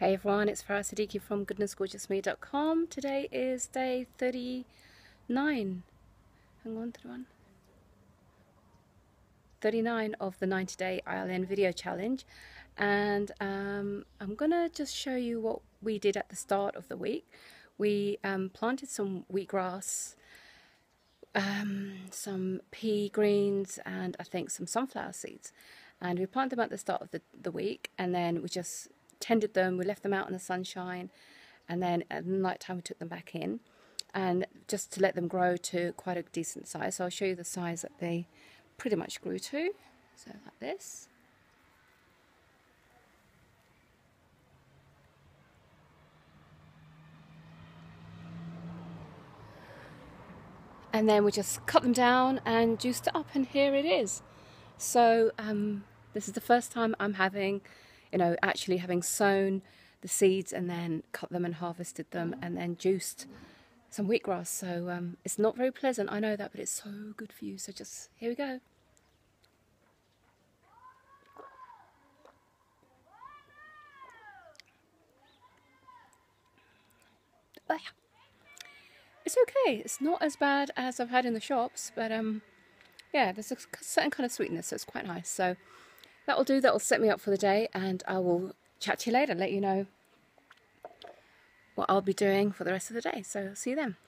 Hey everyone, it's Farah Siddiqui from goodnessgorgeousme.com. Today is day 39. Hang on, 39 of the 90-day ILN video challenge, and I'm gonna just show you what we did at the start of the week. We planted some wheatgrass, some pea greens, and I think some sunflower seeds, and we planted them at the start of the week, and then we just tended them. We left them out in the sunshine, and then at night time we took them back in, and just to let them grow to quite a decent size. So I'll show you the size that they pretty much grew to. So like this. And then we just cut them down and juiced it up, and here it is. So this is the first time I'm having, actually having sown the seeds and then cut them and harvested them and then juiced some wheatgrass. So it's not very pleasant, I know that, but it's so good for you. So just, here we go. It's okay. It's not as bad as I've had in the shops, but yeah, there's a certain kind of sweetness, so it's quite nice. So that'll do. That'll set me up for the day, and I will chat to you later, let you know what I'll be doing for the rest of the day. So see you then.